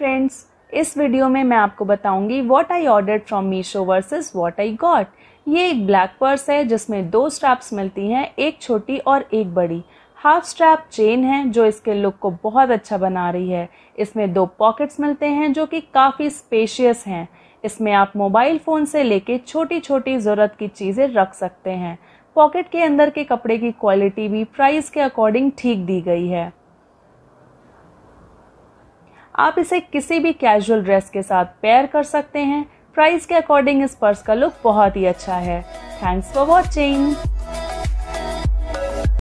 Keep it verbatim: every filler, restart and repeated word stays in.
Friends, इस video में मैं आपको बताऊंगी what I ordered from Meesho versus what I got. ये एक ब्लैक पर्स है जिसमें दो स्ट्रैप्स मिलती हैं, एक छोटी और एक बड़ी। हाफ स्ट्रैप चेन है जो इसके लुक को बहुत अच्छा बना रही है। इसमें दो पॉकेट्स मिलते हैं जो कि काफ़ी स्पेशियस हैं। इसमें आप मोबाइल फ़ोन से लेके छोटी छोटी ज़रूरत की चीज़ें रख सकते हैं। पॉकेट के अंदर के कपड़े की क्वालिटी भी प्राइस के अकॉर्डिंग ठीक दी गई है। आप इसे किसी भी कैजुअल ड्रेस के साथ पेयर कर सकते हैं। प्राइस के अकॉर्डिंग इस पर्स का लुक बहुत ही अच्छा है। Thanks for watching.